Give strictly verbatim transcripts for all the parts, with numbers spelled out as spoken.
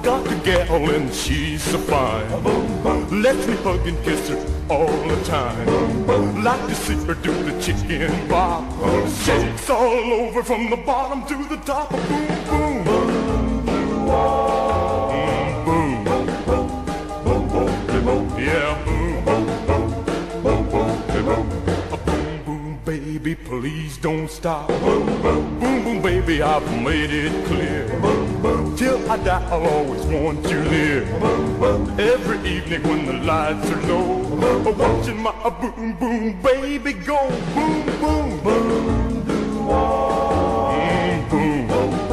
got a gal and she's so fine. Lets me hug and kiss her all the time. Like to see her do the chicken bop. Shakes all over from the bottom to the top. Boom, boom, boom, boom, boom. Yeah, boom, boom, boom, boom, baby, please don't stop. Boom, boom, baby, I've made it clear. Till I die, I'll always want you near. Every evening when the lights are low, watching my boom, boom, baby go. Boom, boom, boom, boom,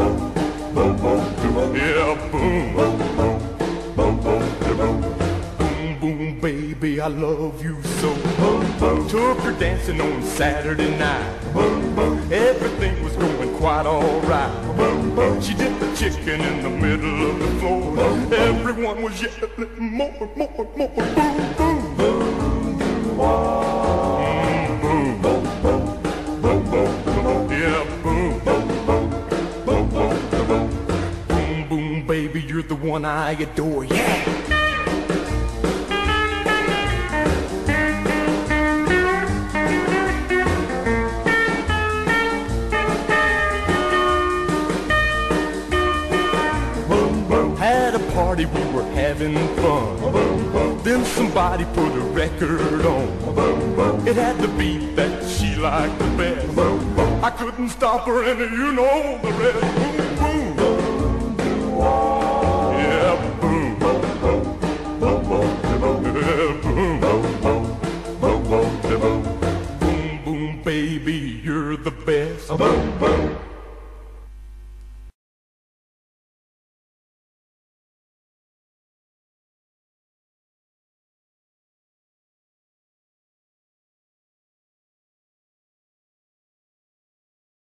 boom, yeah, boom, boom, boom, baby, I love you so. Took her dancing on Saturday night. Everything was going quite alright. She did the chicken in the middle of the floor. Everyone was yelling more, more, more. Boom, boom, boom, boom, yeah, boom, boom, boom, baby, you're the one I adore. Yeah. Party, we were having fun. Then somebody put a record on. It had the beat that she liked the best. I couldn't stop her, and you know the rest. Boom, boom, yeah, boom, yeah, boom, boom, boom, baby, you're the best.